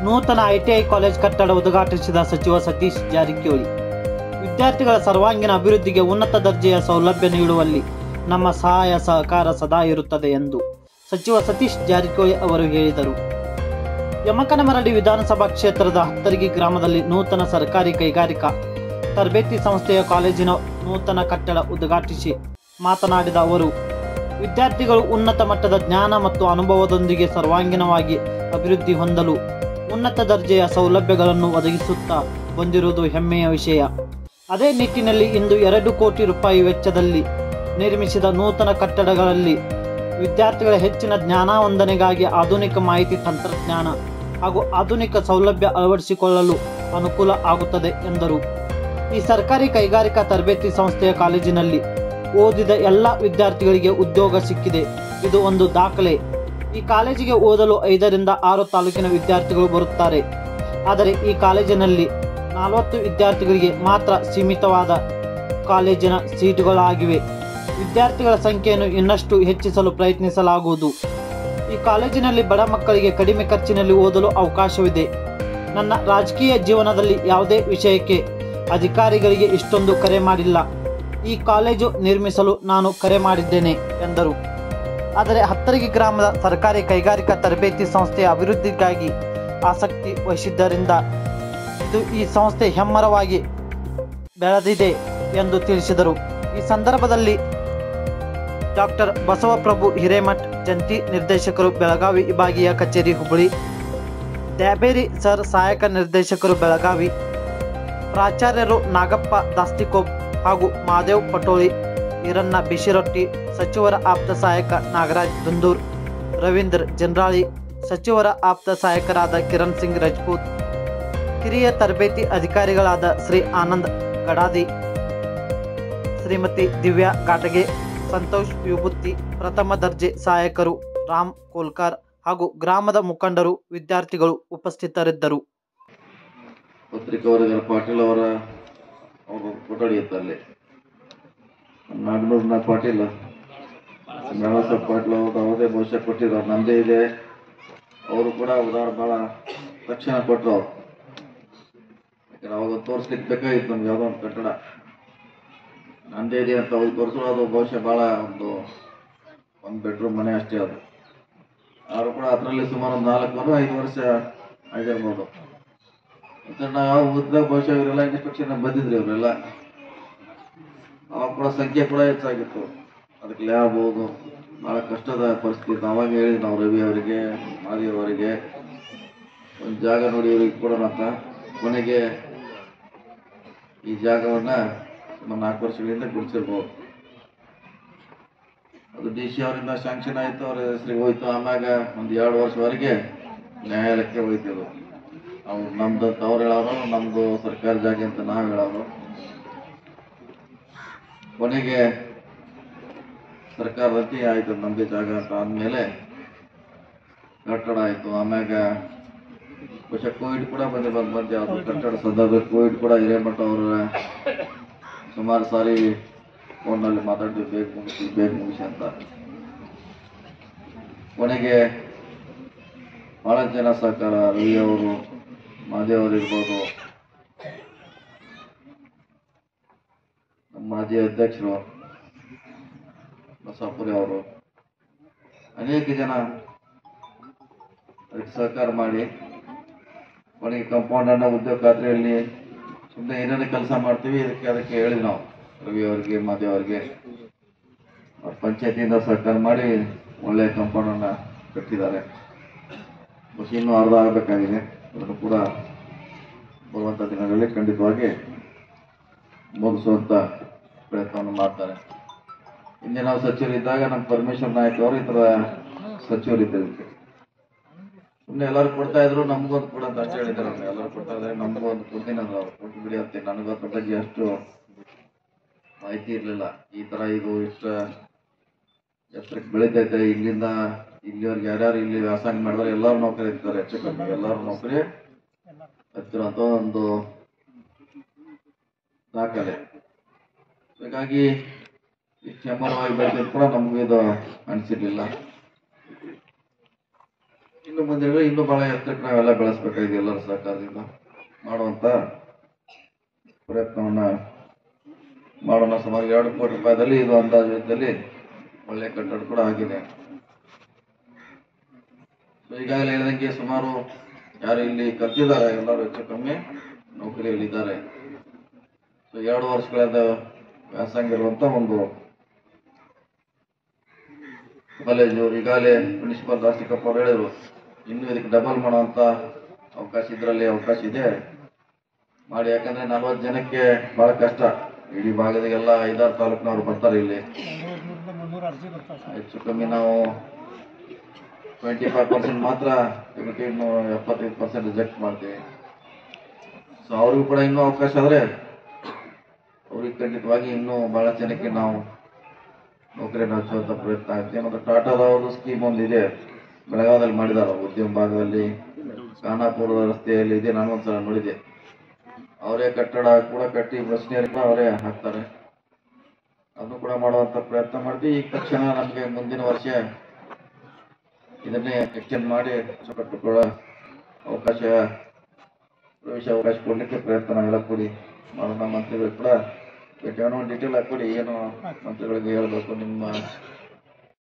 ನೂತನ ITI college ಕಟ್ಟಡ ಉದ್ಘಾಟಿಸಿದ ಸಚಿವ ಸತೀಶ್ ಜಾರಕಿಹೊಳಿ. ವಿದ್ಯಾರ್ಥಿಗಳ ಸರ್ವಾಂಗೀಣ ಅಭಿವೃದ್ಧಿಗೆ ಉನ್ನತ ದರ್ಜೆಯ ಸೌಲಭ್ಯ ನೀಡುವಲ್ಲಿ ನಮ್ಮ ಸಹಾಯ ಸಹಕಾರ ಸದಾ ಇರುತ್ತದೆ ಎಂದು ಸಚಿವ ಸತೀಶ್ ಜಾರಕಿಹೊಳಿ ಅವರು ಹೇಳಿದರು. ಯಮಕನಮರಡಿ ವಿಧಾನಸಭಾ ಕ್ಷೇತ್ರದ ಹತ್ತರಗಿ ಗ್ರಾಮದಲ್ಲಿ ನೂತನ ಸರ್ಕಾರಿ ಕೈಗಾರಿಕಾ ತರಬೇತಿ ಸಂಸ್ಥೆಯ ಕಾಲೇಜಿನ ನೂತನ ಕಟ್ಟಡ ಉದ್ಘಾಟಿಸಿ ಮಾತನಾಡಿದ ಅವರು, ವಿದ್ಯಾರ್ಥಿಗಳು ಉನ್ನತ ಮಟ್ಟದ ಜ್ಞಾನ ಮತ್ತು ಅನುಭವದೊಂದಿಗೆ ಸರ್ವಾಂಗೀಣವಾಗಿ ಅಭಿವೃದ್ಧಿ ಹೊಂದಲು ಉನ್ನತ ದರ್ಜೆಯ ಸೌಲಭ್ಯಗಳನ್ನು ಒದಗಿಸುತ್ತಾ ಬಂದಿರುವುದು ಹೆಮ್ಮೆಯ ವಿಷಯ. ಅದೇ ನಿಟ್ಟಿನಲ್ಲಿ ಇಂದು 2 ಕೋಟಿ ರೂಪಾಯಿ ವೆಚ್ಚದಲ್ಲಿ ನಿರ್ಮಿಸಿದ ನೂತನ ಕಟ್ಟಡಗಳಲ್ಲಿ ವಿದ್ಯಾರ್ಥಿಗಳ ಹೆಚ್ಚಿನ ಜ್ಞಾನವರ್ಧನೆಗಾಗಿ ಆಧುನಿಕ ಮಾಹಿತಿ ತಂತ್ರಜ್ಞಾನ ಹಾಗೂ ಆಧುನಿಕ ಸೌಲಭ್ಯ ಅಳವಡಿಸಿಕೊಳ್ಳಲು ಅನುಕೂಲ ಆಗುತ್ತದೆ ಎಂದರು. ಈ ಸರ್ಕಾರಿ ಕೈಗಾರಿಕಾ ತರಬೇತಿ ಸಂಸ್ಥೆಯ ಕಾಲೇಜಿನಲ್ಲಿ ಓದಿದ ಎಲ್ಲ ವಿದ್ಯಾರ್ಥಿಗಳಿಗೆ ಉದ್ಯೋಗ ಸಿಕ್ಕಿದೆ. ಇದು ಒಂದು ದಾಖಲೆ. ಈ ಕಾಲೇಜಿಗೆ ಓದಲು 5 ರಿಂದ 6 ತಾಲೂಕಿನ ವಿದ್ಯಾರ್ಥಿಗಳು ಬರುತ್ತಾರೆ. ಆದರೆ ಈ ಕಾಲೇಜಿನಲ್ಲಿ 40 ವಿದ್ಯಾರ್ಥಿಗಳಿಗೆ ಮಾತ್ರ ಸೀಮಿತವಾದ ಕಾಲೇಜಿನ ಸೀಟುಗಳಾಗಿವೆ. ವಿದ್ಯಾರ್ಥಿಗಳ ಸಂಖ್ಯೆಯನ್ನು ಇನ್ನಷ್ಟು ಹೆಚ್ಚಿಸಲು ಪ್ರಯತ್ನಿಸಲಾಗುವುದು. ಈ ಕಾಲೇಜಿನಲ್ಲಿ ಬಡ ಮಕ್ಕಳಿಗೆ ಕಡಿಮೆ ಖರ್ಚಿನಲ್ಲಿ ಓದಲು ಅವಕಾಶವಿದೆ. ನನ್ನ ರಾಜಕೀಯ ಜೀವನದಲ್ಲಿ ಯಾವುದೇ ವಿಷಯಕ್ಕೆ ಅಧಿಕಾರಿಗಳಿಗೆ ಇಷ್ಟೊಂದು ಕರೆ ಮಾಡಿಲ್ಲ. ಈ ಕಾಲೇಜು ನಿರ್ಮಿಸಲು ನಾನು ಕರೆ ಮಾಡಿದ್ದೇನೆ ಎಂದರು. ಆದರೆ ಹತ್ತರಗಿ ಗ್ರಾಮದ ಸರ್ಕಾರಿ ಕೈಗಾರಿಕಾ ತರಬೇತಿ ಸಂಸ್ಥೆಯ ಅಭಿವೃದ್ಧಿಗಾಗಿ ಆಸಕ್ತಿ ವಹಿಸಿದ್ದರಿಂದ ಈ ಸಂಸ್ಥೆ ಹೆಮ್ಮರವಾಗಿ ಬೆಳೆದಿದೆ ಎಂದು ತಿಳಿಸಿದರು. ಈ ಸಂದರ್ಭದಲ್ಲಿ ಡಾಕ್ಟರ್ ಬಸವಪ್ರಭು ಹಿರೇಮಠ್, ಜಂಟಿ ನಿರ್ದೇಶಕರು ಬೆಳಗಾವಿ ವಿಭಾಗೀಯ ಕಚೇರಿ ಹುಬ್ಬಳ್ಳಿ, ದ್ಯಾಬೇರಿ ಸರ್ ಸಹಾಯಕ ನಿರ್ದೇಶಕರು ಬೆಳಗಾವಿ, ಪ್ರಾಚಾರ್ಯರು ನಾಗಪ್ಪ ದಾಸ್ತಿಕೋಪ್ ಹಾಗೂ ಮಾದೇವ್ ಪಟೋಳಿ, ಈರಣ್ಣ ಬಿಶಿರೊಟ್ಟಿ, ಸಚಿವರ ಆಪ್ತ ಸಹಾಯಕ ನಾಗರಾಜ್ ದುಂದೂರ್, ರವೀಂದ್ರ ಜನ್ರಾಳಿ, ಸಚಿವರ ಆಪ್ತ ಸಹಾಯಕರಾದ ಕಿರಣ್ ಸಿಂಗ್ ರಜಪೂತ್, ಹಿರಿಯ ತರಬೇತಿ ಅಧಿಕಾರಿಗಳಾದ ಶ್ರೀ ಆನಂದ್ ಗಡಾದಿ, ಶ್ರೀಮತಿ ದಿವ್ಯಾ ಘಾಟಗೆ, ಸಂತೋಷ್ ವಿಭೂತಿ, ಪ್ರಥಮ ದರ್ಜೆ ಸಹಾಯಕರು ರಾಮ್ ಕೋಲ್ಕಾರ್ ಹಾಗೂ ಗ್ರಾಮದ ಮುಖಂಡರು, ವಿದ್ಯಾರ್ಥಿಗಳು ಉಪಸ್ಥಿತರಿದ್ದರು. ಪತ್ರಿಕಾವರ್ಗರ ಪಾಟೀಲ್ ಅವರ ಕೊಠಡಿ ಇತ್ತು ಅಲ್ಲಿ. ನಾಗನೂರ್ನ ಪಾಟೀಲ್ ಮೇಳಸಾಬ್ ಪಾಟೀಲ್ ಅವರು ಅವರೇ ಬಹುಶಃ ಕೊಟ್ಟಿದ್ದಾರೆ. ನಂದೇ ಇದೆ. ಅವರು ಕೂಡ ಉದಾರ ಭಾಳ ತಕ್ಷಣ ಕೊಟ್ಟರು. ಅವ್ರು ಯಾಕಂದ್ರೆ ಅವಾಗ ತೋರಿಸ್ಲಿಕ್ಕೆ ಬೇಕಾಗಿತ್ತು ನಮ್ಗೆ ಯಾವುದೋ ಒಂದು ಕಟ್ಟಡ ನಂದೇ ಇದೆ ಅಂತ ಅವ್ರು ತೋರಿಸಲು. ಅದು ಬಹುಶಃ ಭಾಳ ಒಂದು ಬೆಡ್ರೂಮ್ ಮನೆ ಅಷ್ಟೇ ಅದು. ಅವರು ಕೂಡ ಅದರಲ್ಲಿ ಸುಮಾರು 4-5 ವರ್ಷ ಆಗಿರ್ಬೋದು. ಮತ್ತು ನಾವು ಓದಿದಾಗ ಬಹುಶಃ ಇವರೆಲ್ಲ ಇನ್ಸ್ಪೆಕ್ಷನ್ ಬಂದಿದ್ರಿ. ಅವರೆಲ್ಲ ಅವಾಗ ಕೂಡ ಸಂಖ್ಯೆ ಕೂಡ ಹೆಚ್ಚಾಗಿತ್ತು. ಅದಕ್ಕೆ ಲ್ಯಾಬ್ ಹೋದು ಭಾಳ ಕಷ್ಟದ ಪರಿಸ್ಥಿತಿ. ಅವಾಗ ಹೇಳಿದ್ವಿ ನಾವು ರವಿ ಅವರಿಗೆ, ಮಾದಿ ಅವರಿಗೆ ಒಂದು ಜಾಗ ನೋಡಿ ಇವ್ರಿಗೆ ಕೊಡೋಣ ಅಂತ. ಕೊನೆಗೆ ಈ ಜಾಗವನ್ನು ಸುಮಾರು 4 ವರ್ಷಗಳಿಂದ ಗುಡಿಸಿರ್ಬೋದು. ಅದು DC ಅವರಿಂದ ಶಾಂಕ್ಷನ್ ಆಯಿತು, ಅವ್ರ ಹೆಸರಿಗೆ ಹೋಯ್ತು. ಆಮ್ಯಾಗ ಒಂದು 2 ವರ್ಷವರೆಗೆ ನ್ಯಾಯಾಲಯಕ್ಕೆ ಹೋಯ್ತಿದ್ರು. ಅವ್ರು ನಮ್ದು ಅಂತ ಅವ್ರು ಹೇಳೋರು, ನಮ್ಮದು ಸರ್ಕಾರಿ ಜಾಗ ಅಂತ ನಾವು ಹೇಳೋರು. ಕೊನೆಗೆ ಸರ್ಕಾರದಲ್ಲಿ ಆಯಿತು ನಮ್ಮದೇ ಜಾಗ ಅಂತ ಆದಮೇಲೆ ಕಟ್ಟಡ ಆಯಿತು. ಆಮ್ಯಾಗ ಬಹುಶಃ ಕೋವಿಡ್ ಕೂಡ ಬಂದು ಯಾವುದು ಕಟ್ಟಡ ಸಂದರ್ಭ ಕೋವಿಡ್ ಕೂಡ ಹಿರೇಮಠ ಅವರ ಸುಮಾರು ಸಾರಿ ಫೋನ್ನಲ್ಲಿ ಮಾತಾಡಿದ್ವಿ, ಬೇಗ ಮುಗಿಸಿ ಅಂತ. ಕೊನೆಗೆ ಭಾಳ ಜನ ಸಹಕಾರ, ರವಿ ಅವರು, ಮಾದೇವರು ಇರ್ಬೋದು, ನಮ್ಮ ಮಾಜಿ ಅಧ್ಯಕ್ಷರು ಬಸವಪುರಿ ಅವರು, ಅನೇಕ ಜನ ಅದಕ್ಕೆ ಸಹಕಾರ ಮಾಡಿ ಕೊನೆಗೆ ಕಾಂಪೌಂಡನ್ನು ಉದ್ಯೋಗ ಖಾತ್ರಿಯಲ್ಲಿ ಸುಮ್ಮನೆ ಏನೇನು ಕೆಲಸ ಮಾಡ್ತೀವಿ ಅದಕ್ಕೆ ಹೇಳಿದ್ವಿ ನಾವು ರವಿ ಅವರಿಗೆ, ಮಾದೇವ್ ಅವರಿಗೆ. ಪಂಚಾಯತಿಯಿಂದ ಸಹಕಾರ ಮಾಡಿ ಒಳ್ಳೆಯ ಕಾಂಪೌಂಡನ್ನು ಕಟ್ಟಿದ್ದಾರೆ. ಇನ್ನೂ ಅರ್ಧ ಆಗಬೇಕಾಗಿದೆ. ಅದನ್ನು ಕೂಡ ಬರುವಂಥ ದಿನಗಳಲ್ಲಿ ಖಂಡಿತವಾಗಿ ಮುಗಿಸುವಂಥ ಪ್ರಯತ್ನವನ್ನು ಮಾಡ್ತಾರೆ. ಹಿಂದೆ ನಾವು ಸಚಿವರಿದ್ದಾಗ ನಮ್ಮ ಪರಮೇಶ್ವರ್ ನಾಯಕ್ ಅವರು ಈ ಥರ ಸಚಿವರಿದ್ದಕ್ಕೆ ಸುಮ್ಮನೆ ಎಲ್ಲರೂ ಕೊಡ್ತಾ ಇದ್ರು, ನಮಗೊಂದು ಕೂಡ ಅಂತ ಅಷ್ಟೇ ಹೇಳಿದ್ದಾರೆ. ಅವ್ರು ಎಲ್ಲರೂ ಕೊಡ್ತಾ ಇದ್ದಾರೆ, ನಮಗೂ ಒಂದು ಕೊಡ್ತೀನಿ ಅಂದ್ರೆ ಅವ್ರು ಕೊಟ್ಟು ಬಿಡಿ ಅಂತ. ನನಗದ್ರ ಬಗ್ಗೆ ಅಷ್ಟು ಮಾಹಿತಿ ಇರಲಿಲ್ಲ. ಈ ಥರ ಇದು ಇಷ್ಟು ಎತ್ತರಕ್ಕೆ ಬೆಳೀತೈತೆ. ಇಲ್ಲಿಂದ ಇಲ್ಲಿವರೆಗೆ ಯಾರ್ಯಾರು ಇಲ್ಲಿ ವ್ಯಾಸಂಗ ಮಾಡಿದ್ರೆ ಎಲ್ಲರೂ ನೌಕರಿ ಇರ್ತಾರೆ. ಹೆಚ್ಚು ಕಮ್ಮಿ ಎಲ್ಲರೂ ನೌಕರಿ ಹತ್ತಿರಂತ ಒಂದು ದಾಖಲೆ. ಹಾಗಾಗಿ ಇಷ್ಟು ಹೆಮ್ಮರವಾಗಿ ಬೆಳೆದಿದ್ದು ಕೂಡ ನಮಗೂ ಇದು ಅನಿಸಿರ್ಲಿಲ್ಲ. ಇನ್ನು ಮುಂದೆ ಇನ್ನೂ ಬಹಳ ಎತ್ತರಕ್ಕೆ ನಾವೆಲ್ಲ ಬೆಳೆಸ್ಬೇಕಾಗಿದೆ. ಎಲ್ಲರ ಸಹಕಾರದಿಂದ ಮಾಡುವಂತ ಪ್ರಯತ್ನವನ್ನ ಮಾಡೋಣ. ಸುಮಾರು 2 ಕೋಟಿ ರೂಪಾಯಿದಲ್ಲಿ ಇದು ಅಂದಾಜಲ್ಲಿ ಒಳ್ಳೆ ಕಟ್ಟಡ ಕೂಡ ಆಗಿದೆ. ಈಗಾಗಲೇ ಹೇಳಿದಂಗೆ ಸುಮಾರು ಯಾರು ಇಲ್ಲಿ ಕಲ್ತಿದ್ದಾರೆ ಎಲ್ಲರೂ ಹೆಚ್ಚು ಕಮ್ಮಿ ನೌಕರಿಯಲ್ಲಿ ಇದ್ದಾರೆ. 2 ವರ್ಷಗಳಿಂದ ವ್ಯಾಸಂಗ ಇರುವಂತ ಒಂದು ಕಾಲೇಜು. ಈಗಾಗಲೇ ಪ್ರಿನ್ಸಿಪಾಲ್ ರಾಷ್ಟ್ರೀಕಪ್ಪ ಅವರು ಹೇಳಿದ್ರು, ಇನ್ನು ಇದಕ್ಕೆ ಡಬಲ್ ಮಾಡುವಂತ ಅವಕಾಶ ಇದರಲ್ಲಿ ಅವಕಾಶ ಇದೆ ಮಾಡಿ. ಯಾಕಂದ್ರೆ 40 ಜನಕ್ಕೆ ಬಹಳ ಕಷ್ಟ. ಇಡೀ ಭಾಗದ ಎಲ್ಲ 5-6 ತಾಲೂಕಿನವರು ಬರ್ತಾರೆ ಇಲ್ಲಿ. ಹೆಚ್ಚು ಕಮ್ಮಿ ನಾವು 25% ಮಾತ್ರ ಇನ್ನು 75% ರಿಜೆಕ್ಟ್ ಮಾಡ್ತೀವಿ. ಸೊ ಅವ್ರಿಗೂ ಕೂಡ ಇನ್ನೂ ಅವಕಾಶ ಆದ್ರೆ ಅವ್ರಿಗೆ ಖಂಡಿತವಾಗಿ ಇನ್ನೂ ಬಹಳ ಜನಕ್ಕೆ ನಾವು ನೌಕರಿಯನ್ನು ಹಚ್ಚುವಂತ ಪ್ರಯತ್ನ ಆಗ್ತದೆ. ಮತ್ತು ಟಾಟಾದವ್ರದ್ದು ಸ್ಕೀಮ್ ಒಂದಿದೆ, ಬೆಳಗಾವದಲ್ಲಿ ಮಾಡಿದಾರೆ. ಉದ್ಯಮ ಭಾಗದಲ್ಲಿ ಖಾನಾಪುರದ ರಸ್ತೆಯಲ್ಲಿ ಇದೆ, ನಾನು ಒಂದ್ಸಲ ನೋಡಿದೆ. ಅವರೇ ಕಟ್ಟಡ ಕೂಡ ಕಟ್ಟಿ ಬಸ್ ನೀರು ಅವರೇ ಹಾಕ್ತಾರೆ. ಅದನ್ನು ಕೂಡ ಮಾಡುವಂತ ಪ್ರಯತ್ನ ಮಾಡ್ತೀವಿ. ಈ ತಕ್ಷಣ ನಮಗೆ ಮುಂದಿನ ವರ್ಷ ಇದನ್ನೇ ಎಕ್ಸ್ಟೆಂಡ್ ಮಾಡಿ ಕಟ್ಟಿಕೊಳ್ಳೋ ಪ್ರವೇಶ ಅವಕಾಶ ಕೊಡ್ಲಿಕ್ಕೆ ಪ್ರಯತ್ನ ನಾವೆಲ್ಲ ಕೂಡಿ ಮಾಡೋಣ. ಮಂತ್ರಿಗಳು ಕೂಡ ಡೀಟೇಲ್ ಆಗಿ ಕೊಡಿ, ಏನು ಮಂತ್ರಿಗಳಿಗೆ ಹೇಳ್ಬೇಕು, ನಿಮ್ಮ